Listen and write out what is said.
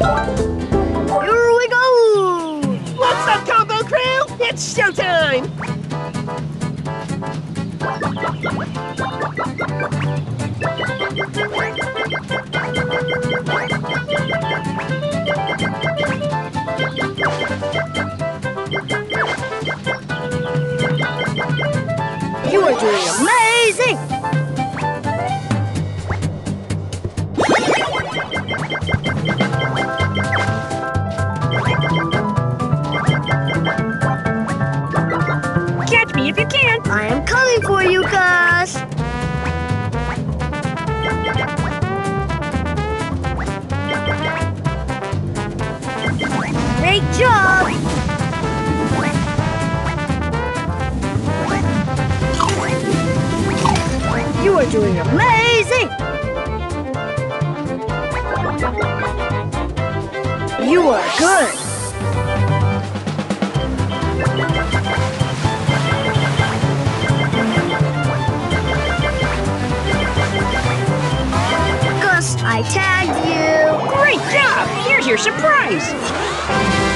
Here we go! What's up, Combo Crew? It's showtime! You are doing amazing! Catch me if you can. I am coming for you, Gus! Great job! You are doing amazing! You are good! Gus, I tagged you! Great job. Here's your surprise.